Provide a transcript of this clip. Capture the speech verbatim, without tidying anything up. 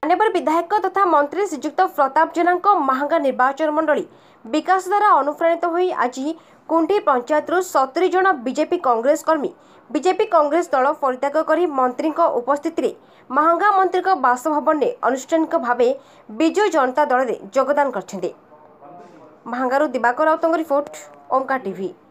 माननीय विधायक तथा मंत्री श्रीजुक्त प्रताप जेना महांगा निर्वाचन मंडली विकास द्वारा अनुप्राणित होई आज कुंठी पंचायत सत्तरी जन बीजेपी कांग्रेस कर्मी बीजेपी कांग्रेस दल परित्याग कर मंत्री उपस्थित महांगा मंत्री बासभवन में अनुष्ठानिक भाव विजु जनता दल में योगदान करछन्ते। महांगारू दिवाकर राउतଙ୍କ रिपोर्ट ओमकार टीवी।